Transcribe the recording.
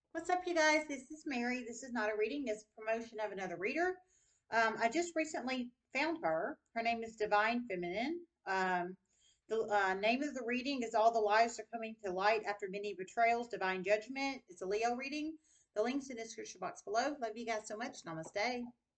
What's up, you guys? This is Mary. This is not a reading, it's a promotion of another reader. I just recently found her. Her name is Divine Feminine. The name of the reading is All the Lies Are Coming to Light After Many Betrayals, Divine Judgment. It's a Leo reading. The link's in the description box below. Love you guys so much. Namaste.